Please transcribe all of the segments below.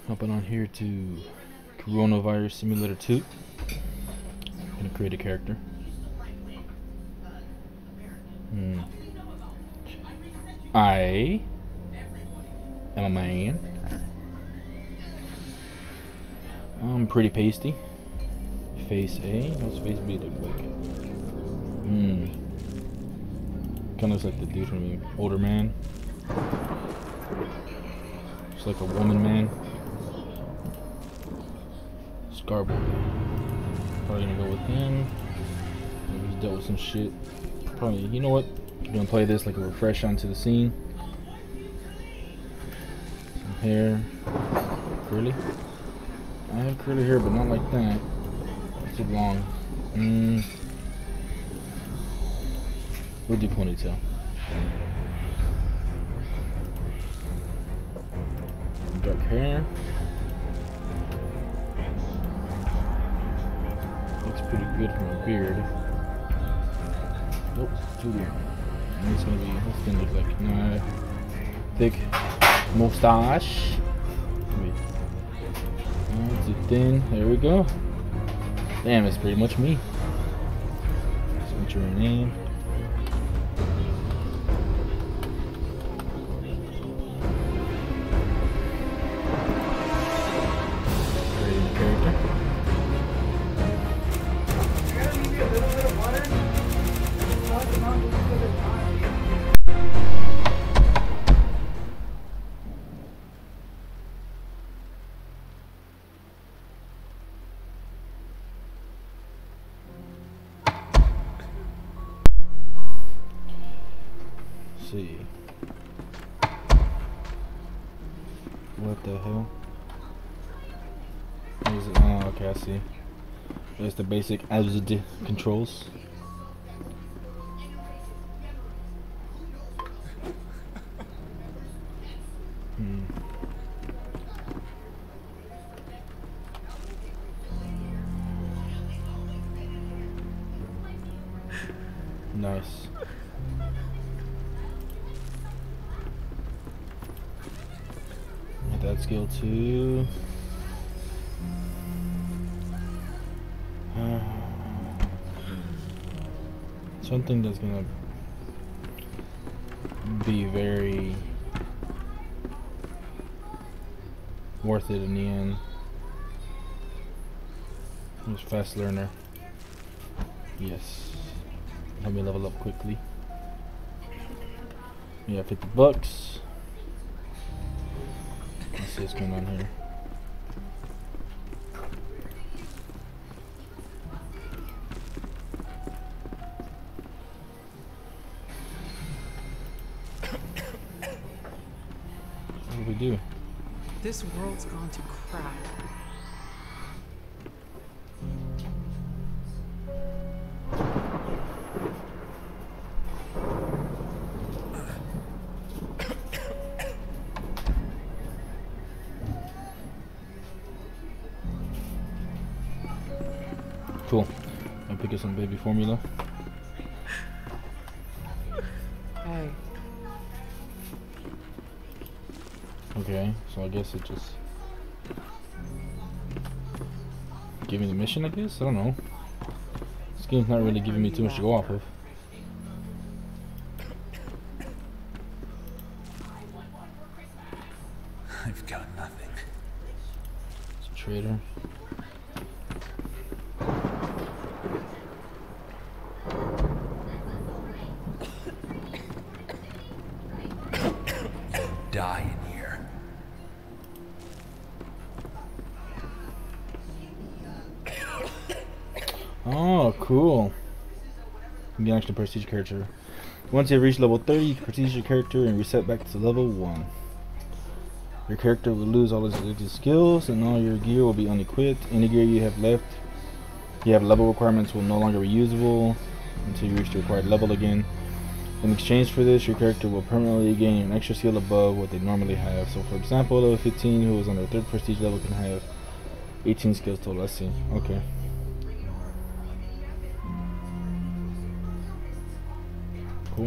Hopping on here to Coronavirus Simulator 2. I'm gonna create a character. I am a man. I'm pretty pasty. Face A. What's face B look like? Kind of looks like the dude from the Older Man. It's like a woman man. Scarborough. Probably gonna go with him. He's dealt with some shit. Probably, you know what? I'm gonna play this like a refresh onto the scene. Some hair. Curly. I have curly hair, but not like that. It's too long. We'll do ponytail. Dark hair. Looks pretty good from a beard. Nope, too long. And it's gonna be, what's it gonna look like? Nah, thick mustache. Too thin. There we go. Damn, it's pretty much me. So what's your name? Creating a character. See. What the hell? What is it? Oh, okay, I see. There's the basic ASD controls. Nice. Get that skill too. Something that's gonna be very worth it in the end. Who's fast learner? Yes. Help me level up quickly. Yeah, $50. Let's see what's going on here. What do we do? This world's gone to crap. Cool. I'll pick up some baby formula. Hey. Okay, so I guess it just give me the mission, I guess? I don't know. This game's not really giving me too much to go off of. I've got nothing. It's a trader. Die in here. Oh, cool. You can actually prestige character. Once you have reached level 30, you can prestige your character and reset back to level 1. Your character will lose all its existing skills and all your gear will be unequipped. Any gear you have left, you have level requirements will no longer be usable until you reach the required level again. In exchange for this, your character will permanently gain an extra skill above what they normally have. So for example, level 15 who is on their 3rd prestige level can have 18 skills total. Let's see. Okay. Cool.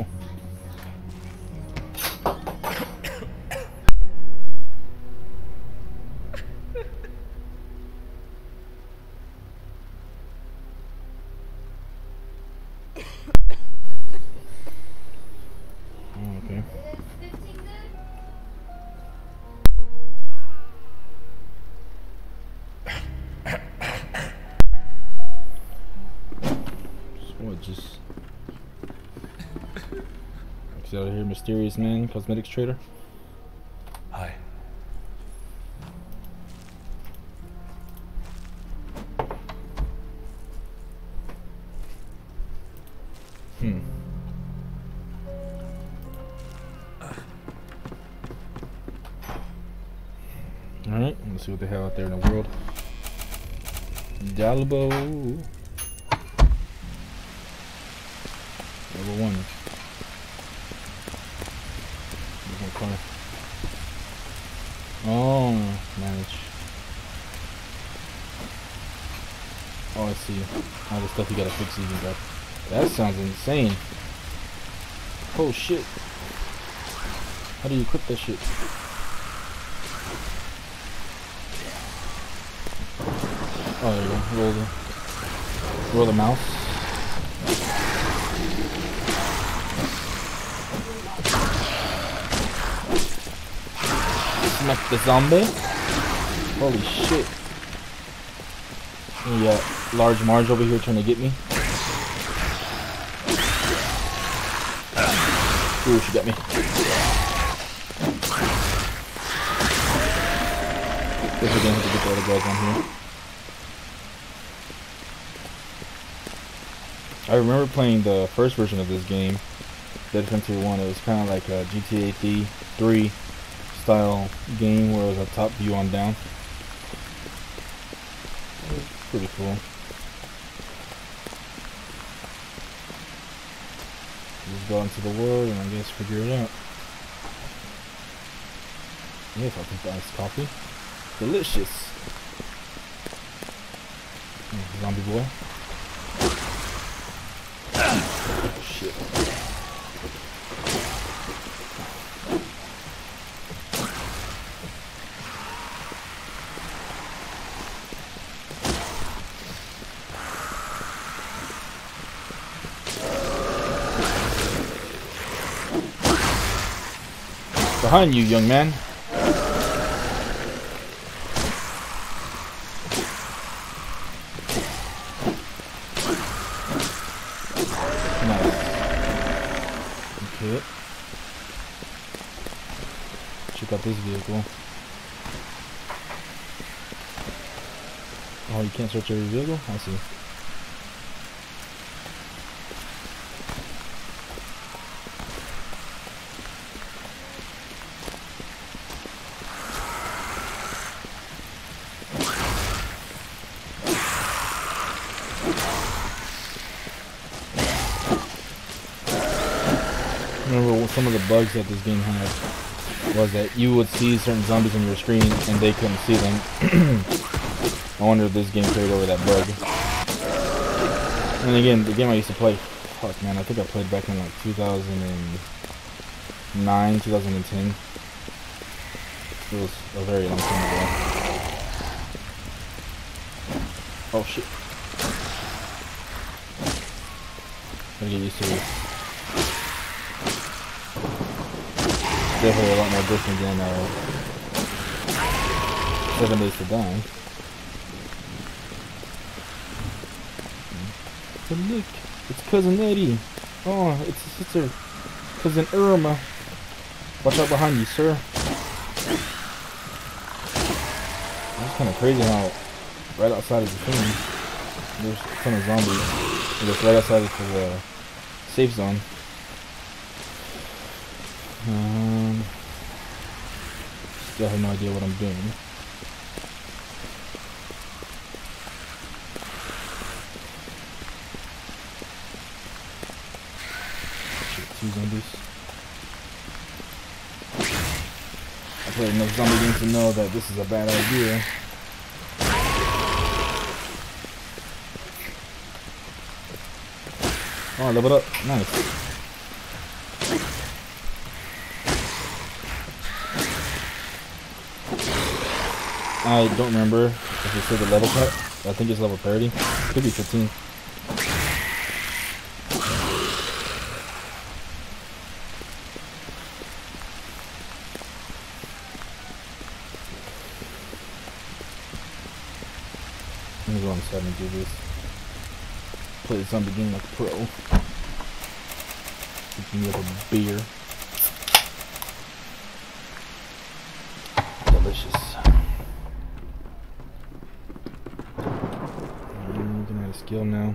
mysterious man, cosmetics trader. Hi. Alright, let's see what they have out there in the world. Dalbo. Level 1. There's one corner. Oh, manage. Oh, I see. All the stuff you gotta fix even better. That sounds insane. Oh shit. How do you equip that shit? Oh, there you go. Roll the mouse. Smack the zombie. Holy shit. And you got Large Marge over here trying to get me. Ooh, she got me. Guess we're gonna have to get the other guys on here. I remember playing the first version of this game, Dead Frontier 1. It was kind of like a GTA 3 style game where it was a top view on down. It was pretty cool. Just go into the world and I guess figure it out. Yes, I'll take the iced coffee. Delicious. Zombie boy. Shit. Behind you, young man. Okay. Check out this vehicle. Oh, you can't search every vehicle? I see. Remember some of the bugs that this game had was that you would see certain zombies on your screen and they couldn't see them. I wonder if this game carried over that bug. And again, the game I used to play, fuck man, I think I played back in like 2009, 2010. It was a very long time ago. Oh shit. Gotta get used to this. Definitely a lot more different than 7 Days to Die. But look, it's Cousin Eddie. Oh, it's his sister, Cousin Irma. Watch out behind you, sir. It's kind of crazy how right outside of the thing, there's a ton of zombies. And it's right outside of the safe zone. Still have no idea what I'm doing. Shit, 2 zombies. I played enough zombie games to know that this is a bad idea. Oh, leveled up. Nice. I don't remember if it said the level cut. I think it's level 30. Could be 15. Let me go on 7 and do this. Play the zombie game like a pro. Picking me up a beer. delicious. I'm gonna add a skill now.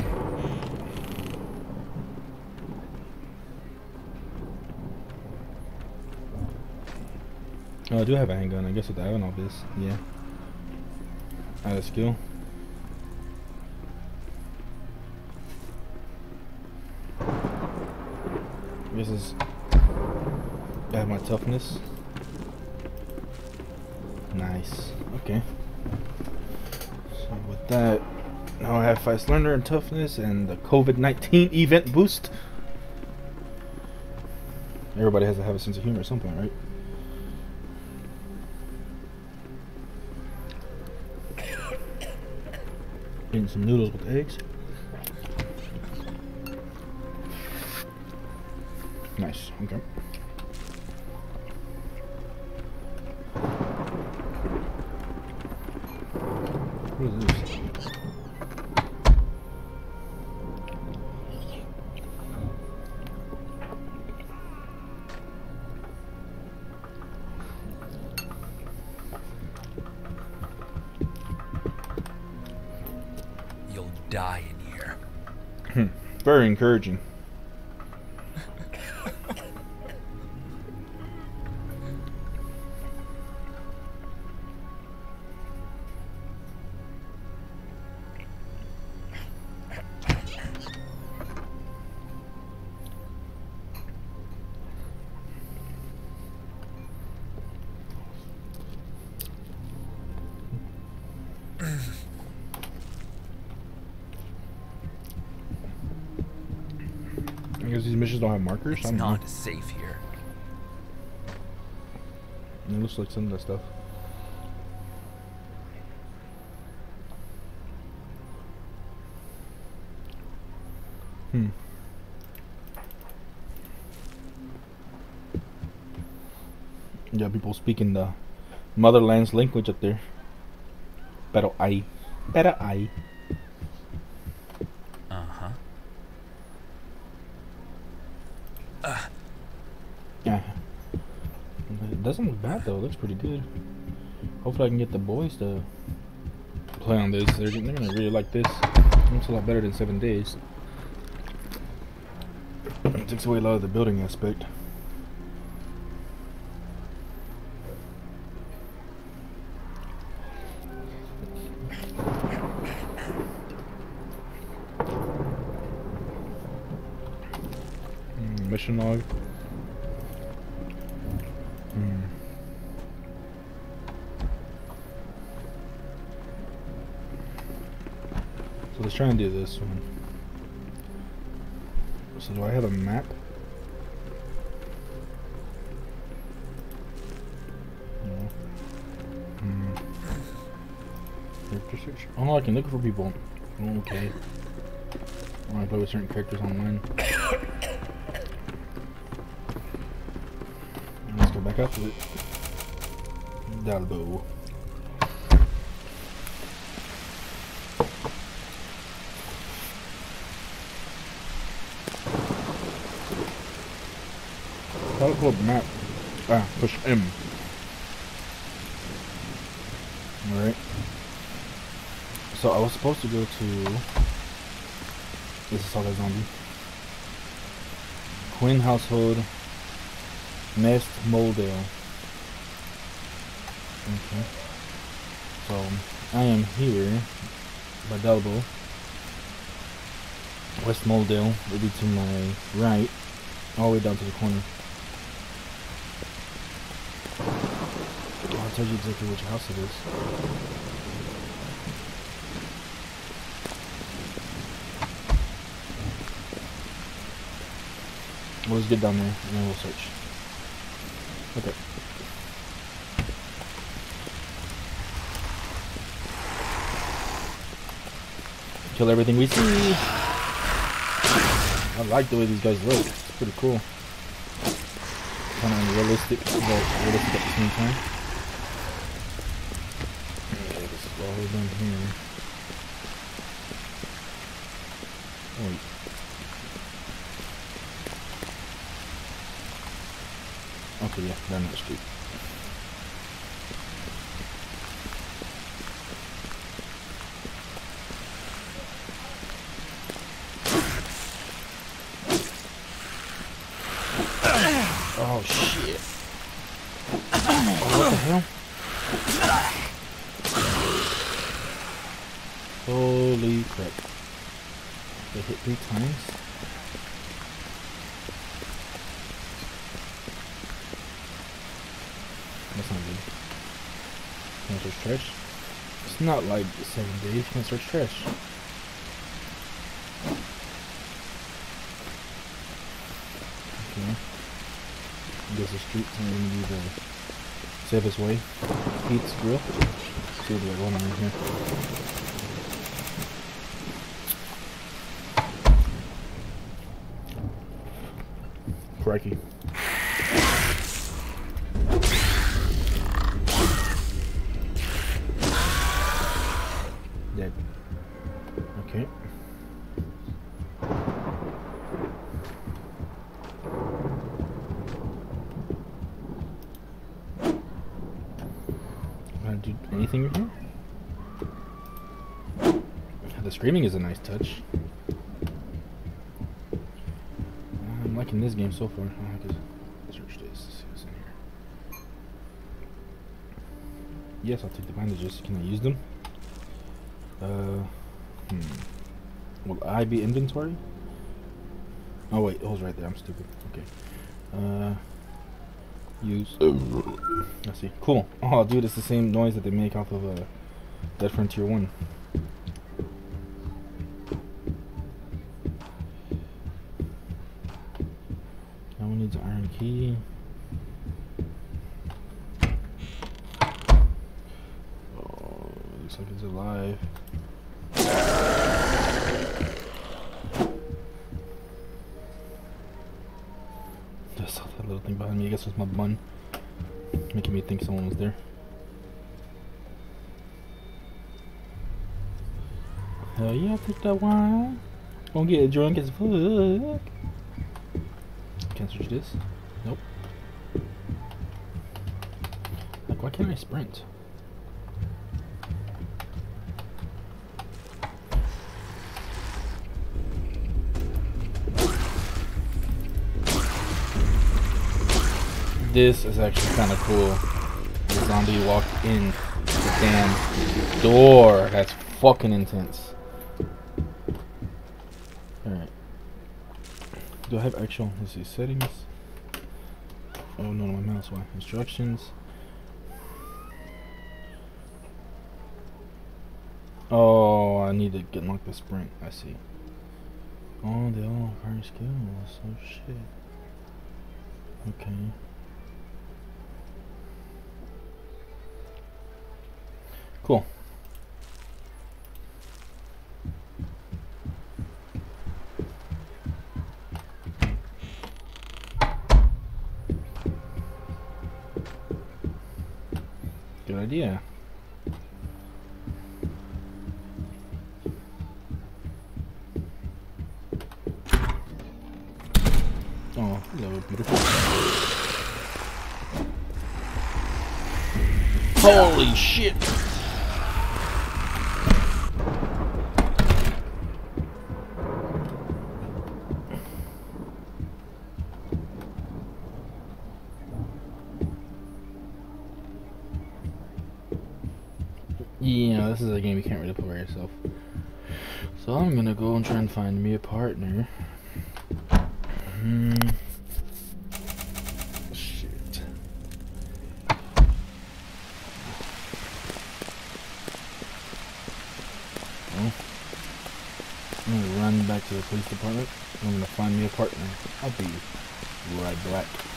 Oh, I do have a handgun. I guess with the Avenal this, yeah. Add a skill. I guess it's add my toughness. Nice. Okay. So with that, now I have 5 slender and toughness and the COVID-19 event boost. Everybody has to have a sense of humor at some point, right? Eating some noodles with eggs. Nice. Okay. What is this? You'll die in here. Very encouraging. I guess these missions don't have markers. It's I don't know. not safe here. It looks like some of that stuff. Yeah, people speaking the motherland's language up there. Pero I. Uh-huh. Yeah. It doesn't look bad though. It looks pretty good. Hopefully I can get the boys to play on this. They're gonna really like this. It's a lot better than 7 days. It takes away a lot of the building aspect. Mission log. So let's try and do this one. So do I have a map? No. Character search. Oh, I can look for people. Okay. I want to play with certain characters online. Let's go back up to it. Dalbo. How to pull up the map? Push M. Alright. So I was supposed to go to... This is all that zombie. Quinn household. Nest Moldale. Okay. So I am here by Dalbo. West Moldale will be to my right, all the way down to the corner. I'll tell you exactly which house it is. We'll just get down there and then we'll search. Okay. Kill everything we see. I like the way these guys look. It's pretty cool. Kind of unrealistic, but realistic at the same time. Okay, this is all down here. Wait. Okay, yeah, down that street. hell? Holy crap. They hit 3 times? That's not good. Can't search trash? It's not like 7 days, you can't search trash. Okay. I guess the streets are gonna be the safest way. Pete's Grill. See what we got going on right here. Crikey. Dead. Okay. Do anything in here? The screaming is a nice touch. I'm liking this game so far. I can search this. See what's in here. Yes, I'll take the bandages. Can I use them? Will I be inventory? Oh wait, it was right there. I'm stupid. Okay. Use. I see. Cool. Oh, dude, it's the same noise that they make off of Dead Frontier 1. Now we need the iron key. Oh, looks like it's alive. Just saw that little thing behind me. I guess it was my bun, making me think someone was there. Hell yeah, take that wine. Gonna get drunk as fuck. Can't search this. Nope. Like, why can't I sprint? This is actually kind of cool. The zombie walked in the damn door. That's fucking intense. Alright. Do I have actual, let's see, settings? Oh no, my mouse, why? Instructions. Oh, I need to get unlock the sprint, I see. Oh, they all fire skills, oh shit. Okay. Cool. Good idea. Oh, hello, beautiful. Holy shit! Yeah, this is a game you can't really play by yourself. So I'm gonna go and try and find me a partner. Shit. Well, I'm gonna run back to the police department. I'm gonna find me a partner. I'll be right back.